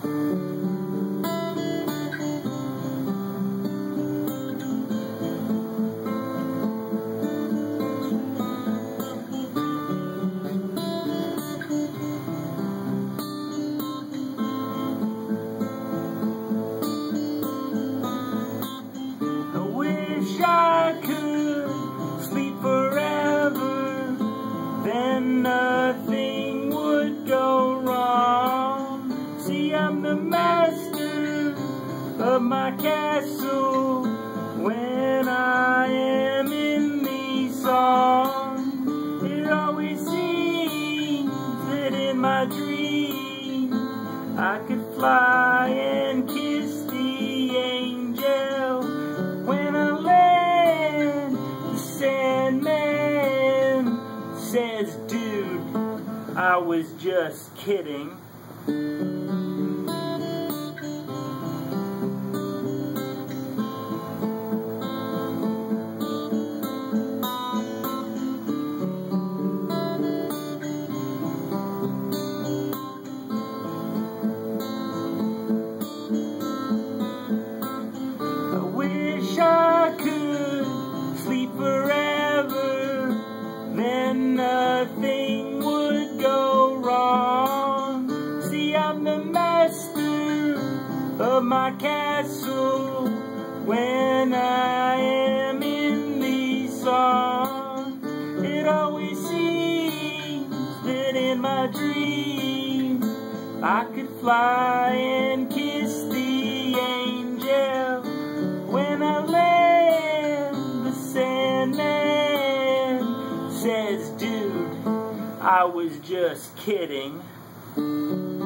I could sleep forever, then nothing would go wrong. See, I'm the master of my castle when I am in these songs. It always seems that in my dreams I could fly and kiss the angel. When I land, the Sandman says, dude, I was just kidding. I could sleep forever, then nothing would go wrong. See, I'm the master of my castle when I am in these songs. It always seems that in my dreams I could fly and kiss the angel. When I land, the Sandman says, dude, I was just kidding.